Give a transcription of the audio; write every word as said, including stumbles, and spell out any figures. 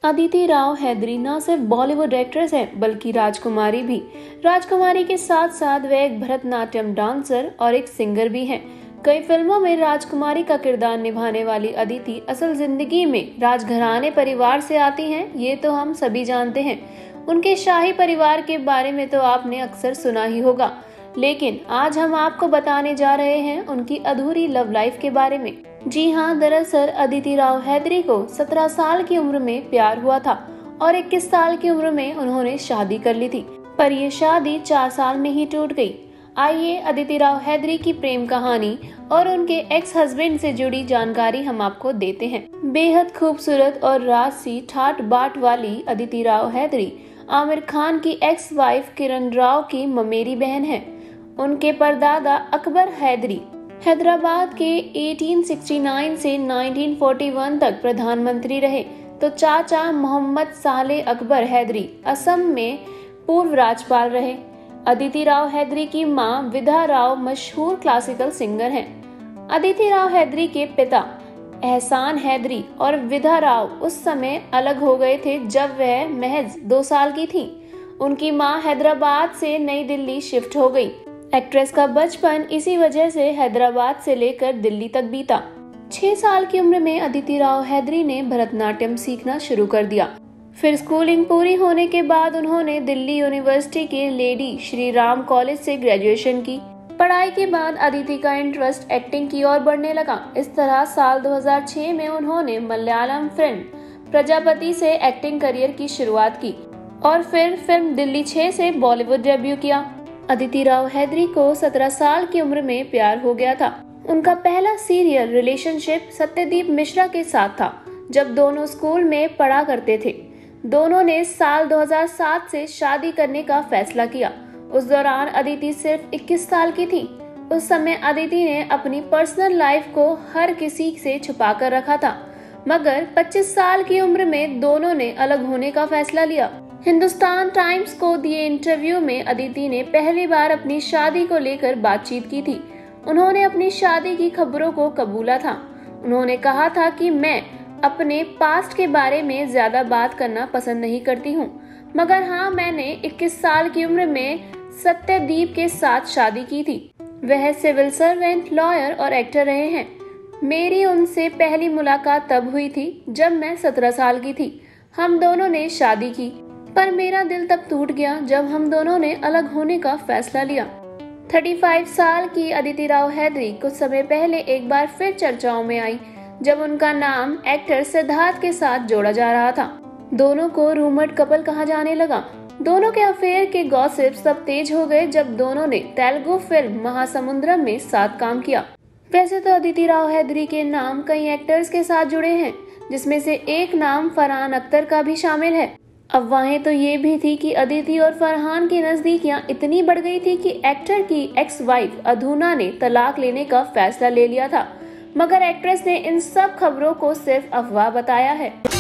अदिति राव हैदरी न सिर्फ बॉलीवुड एक्ट्रेस हैं बल्कि राजकुमारी भी। राजकुमारी के साथ साथ वे एक भरतनाट्यम डांसर और एक सिंगर भी हैं। कई फिल्मों में राजकुमारी का किरदार निभाने वाली अदिति असल जिंदगी में राजघराने परिवार से आती हैं, ये तो हम सभी जानते हैं। उनके शाही परिवार के बारे में तो आपने अक्सर सुना ही होगा, लेकिन आज हम आपको बताने जा रहे हैं उनकी अधूरी लव लाइफ के बारे में। जी हाँ, दरअसल अदिति राव हैदरी को सत्रह साल की उम्र में प्यार हुआ था और इक्कीस साल की उम्र में उन्होंने शादी कर ली थी, पर ये शादी चार साल में ही टूट गई। आइए अदिति राव हैदरी की प्रेम कहानी और उनके एक्स हस्बैंड से जुड़ी जानकारी हम आपको देते हैं। बेहद खूबसूरत और राजसी ठाट बाट वाली अदिति राव हैदरी आमिर खान की एक्स वाइफ किरण राव की ममेरी बहन है। उनके परदादा अकबर हैदरी हैदराबाद के अठारह सौ उनहत्तर से उन्नीस सौ इकतालीस तक प्रधानमंत्री रहे, तो चाचा मोहम्मद साले अकबर हैदरी असम में पूर्व राज्यपाल रहे। अदिति राव हैदरी की मां विधा राव मशहूर क्लासिकल सिंगर हैं। अदिति राव हैदरी के पिता एहसान हैदरी और विधा राव उस समय अलग हो गए थे जब वह महज दो साल की थी। उनकी मां हैदराबाद से नई दिल्ली शिफ्ट हो गई। एक्ट्रेस का बचपन इसी वजह से हैदराबाद से लेकर दिल्ली तक बीता। छह साल की उम्र में अदिति राव हैदरी ने भरतनाट्यम सीखना शुरू कर दिया। फिर स्कूलिंग पूरी होने के बाद उन्होंने दिल्ली यूनिवर्सिटी के लेडी श्री राम कॉलेज से ग्रेजुएशन की। पढ़ाई के बाद अदिति का इंटरेस्ट एक्टिंग की ओर बढ़ने लगा। इस तरह साल दो हज़ार छह में उन्होंने मलयालम फिल्म प्रजापति से एक्टिंग करियर की शुरुआत की और फिर फिल्म दिल्ली छह से बॉलीवुड डेब्यू किया। अदिति राव हैदरी को सत्रह साल की उम्र में प्यार हो गया था। उनका पहला सीरियल रिलेशनशिप सत्यदीप मिश्रा के साथ था, जब दोनों स्कूल में पढ़ा करते थे। दोनों ने साल दो हज़ार सात से शादी करने का फैसला किया। उस दौरान अदिति सिर्फ इक्कीस साल की थी। उस समय अदिति ने अपनी पर्सनल लाइफ को हर किसी से छुपा कर रखा था, मगर पच्चीस साल की उम्र में दोनों ने अलग होने का फैसला लिया। हिंदुस्तान टाइम्स को दिए इंटरव्यू में अदिति ने पहली बार अपनी शादी को लेकर बातचीत की थी। उन्होंने अपनी शादी की खबरों को कबूला था। उन्होंने कहा था कि मैं अपने पास्ट के बारे में ज्यादा बात करना पसंद नहीं करती हूँ, मगर हाँ, मैंने इक्कीस साल की उम्र में सत्यदीप के साथ शादी की थी। वह सिविल सर्वेंट, लॉयर और एक्टर रहे हैं। मेरी उनसे पहली मुलाकात तब हुई थी जब मैं सत्रह साल की थी। हम दोनों ने शादी की, पर मेरा दिल तब टूट गया जब हम दोनों ने अलग होने का फैसला लिया। पैंतीस साल की अदिति राव हैदरी कुछ समय पहले एक बार फिर चर्चाओं में आई जब उनका नाम एक्टर सिद्धार्थ के साथ जोड़ा जा रहा था। दोनों को रूमर्ड कपल कहा जाने लगा। दोनों के अफेयर के गॉसिप्स तब तेज हो गए जब दोनों ने तेलुगु फिल्म महासमुद्रम में साथ काम किया। वैसे तो अदिति राव हैदरी के नाम कई एक्टर्स के साथ जुड़े हैं, जिसमें से एक नाम फरहान अख्तर का भी शामिल है। अफवाहें तो ये भी थी कि अदिति और फरहान की नजदीकियां इतनी बढ़ गई थी कि एक्टर की एक्स वाइफ अधूना ने तलाक लेने का फैसला ले लिया था, मगर एक्ट्रेस ने इन सब खबरों को सिर्फ अफवाह बताया है।